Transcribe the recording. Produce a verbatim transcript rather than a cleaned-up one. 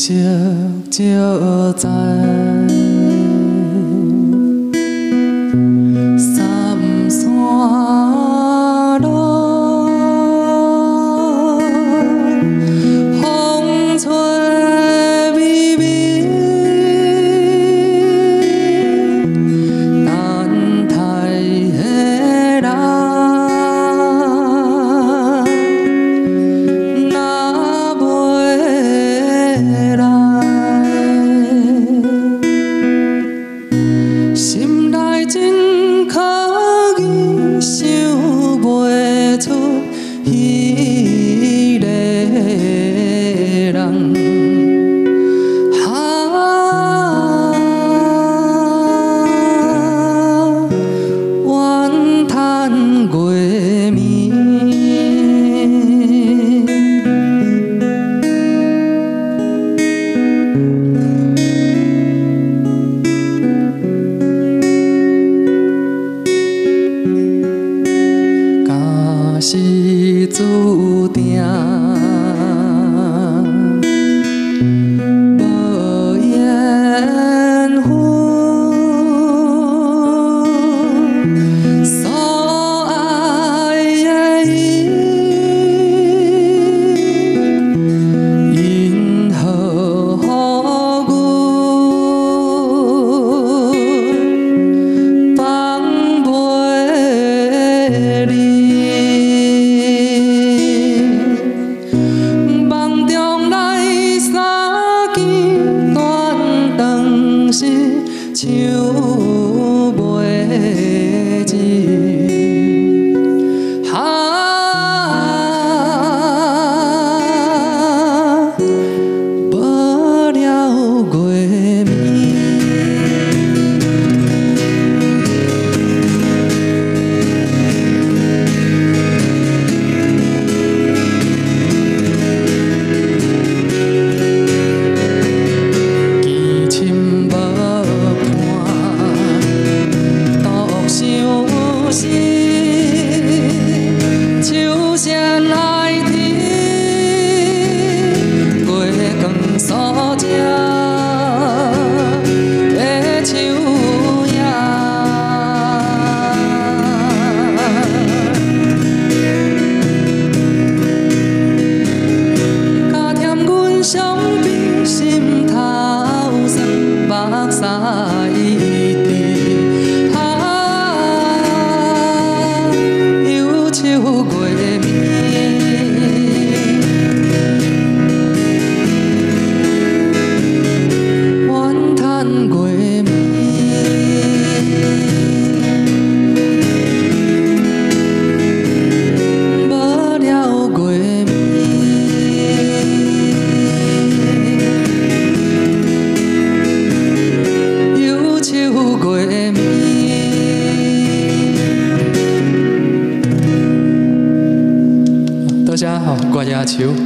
色照在，三山路，风吹微微，等待的人。 心内真可疑，想袂出迄个人。啊，怨叹月暝。 是注定无缘分，所爱的伊，因何予阮放袂离？ 梦中来相见，断肠是唱袂尽。啊，无了月暝。 秋声来听，月光所照的树影，加添阮伤悲心头酸，目屎一滴。 月暝，怨叹月暝，无了月暝，忧愁月暝。 多谢好，挂野树。